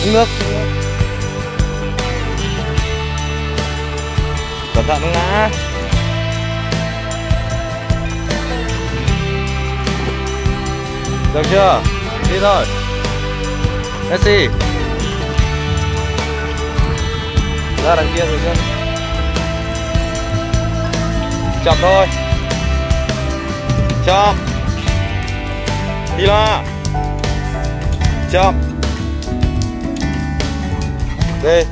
Nước. Cẩn thận ngã. Được chưa? Đi thôi. Messi. Ra đằng kia rồi chứ. Chậm thôi. Chậm. Đi là. Chậm. Đi.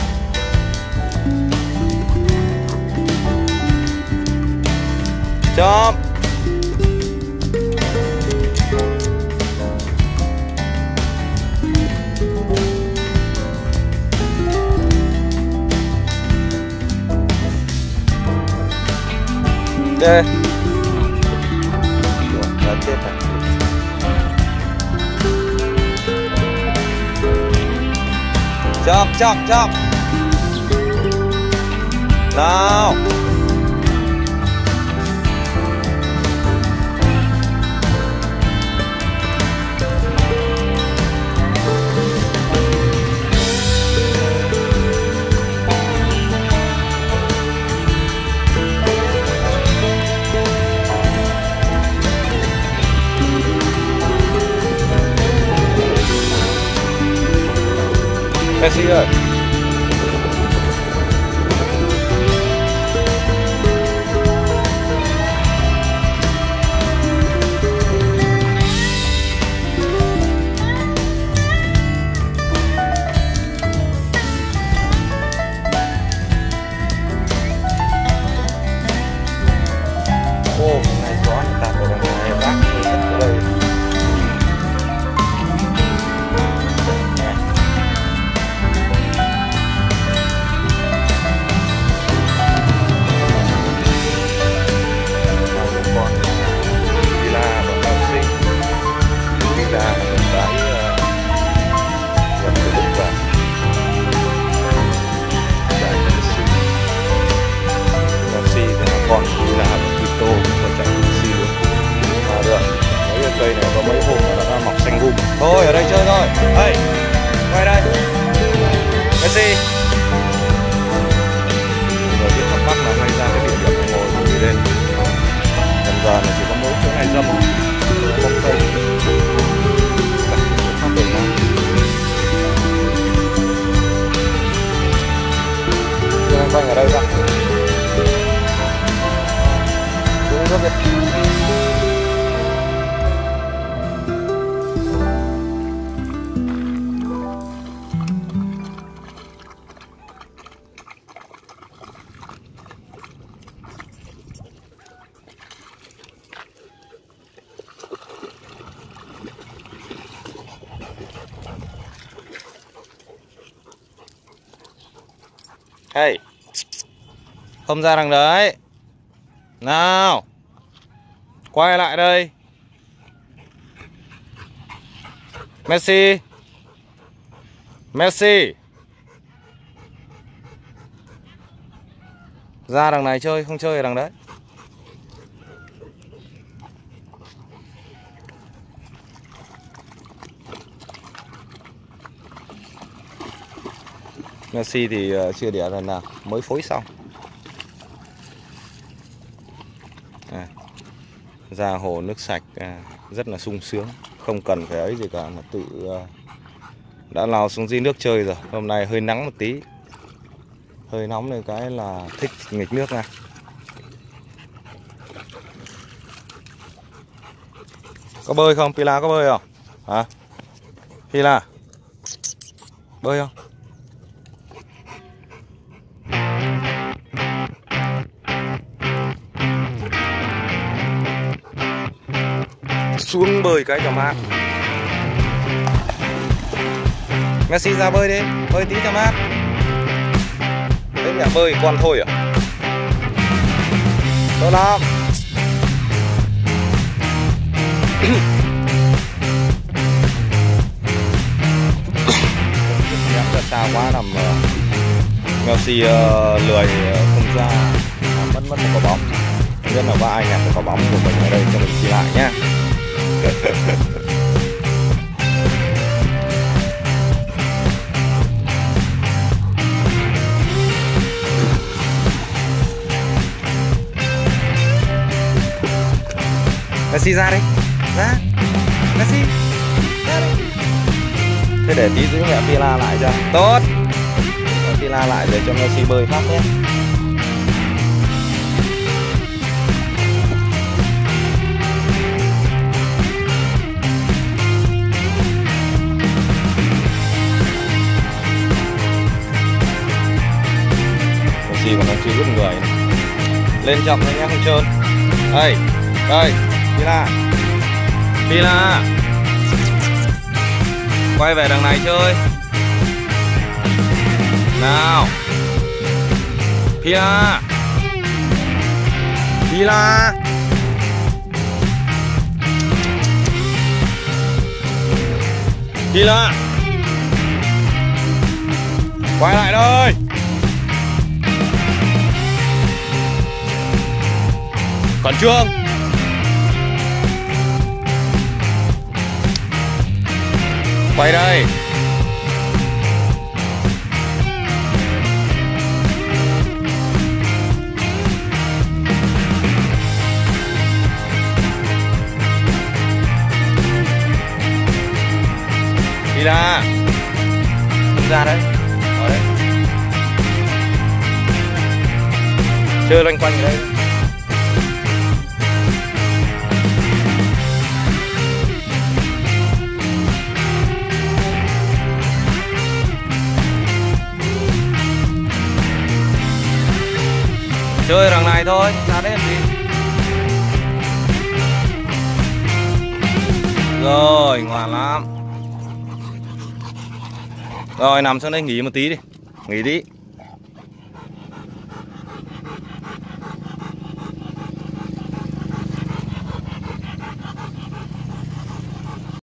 Chậm. Đây. Đã chết rồi. Chậm, chậm, chậm. Nào. Messi ơi. Ô, này gió tạt vào đằng này bác thì rất ở đây. Còn như là Quito còn chạy xì luôn mà được. Mấy cái cây này có mấy hôm là nó mọc xanh gum. Thôi ở đây chơi thôi. Đây, quay đây. Messi. Rồi biết thắc mắc là ngay ra cái địa điểm ngồi đi lên. Dần dần là chỉ có mỗi chỗ này dâm không cây. Không được lắm. Quanh quanh ở đây ra. Rất đẹp. Hey, không ra đằng đấy. Nào. Quay lại đây. Messi. Messi. Ra đằng này chơi, không chơi ở đằng đấy. Messi thì chưa đẻ lần nào, mới phối xong. Ra hồ nước sạch rất là sung sướng, không cần phải ấy gì cả mà tự đã lao xuống dưới nước chơi rồi. Hôm nay hơi nắng một tí, hơi nóng nên cái là thích nghịch nước này. Có bơi không? Pila có bơi không? Hả? Pila bơi không? Xuống bơi cái cho mát. Messi ra bơi đi, bơi tí cho mát. Đấy nhà bơi con thôi à? Tốt lắm. Em ra xa quá làm Messi lười không ra, mất một quả bóng. Rất là ba anh nhặt cái quả bóng của mình ở đây cho mình xì lại nhá. Messi ra đi. Ra. Messi. Ra đi. Thế để tí giữ mẹ Pila lại cho. Tốt. Mẹ Pila lại để cho Messi bơi phát nhé. Messi còn đang chưa vứt người này. Lên chậm thôi nhé, không trơn. Đây, đây, Pila. Pila. Quay về đằng này chơi. Nào. Pila. Pila. Pila. Quay lại thôi. Còn Trương. Quay đây. Đi ra. Đi ra đấy. Ở đấy. Chơi loanh quanh ở đây. Chơi đằng này thôi, ra đấy làm gì. Rồi, ngoan lắm. Rồi, nằm xuống đây nghỉ một tí đi. Nghỉ tí.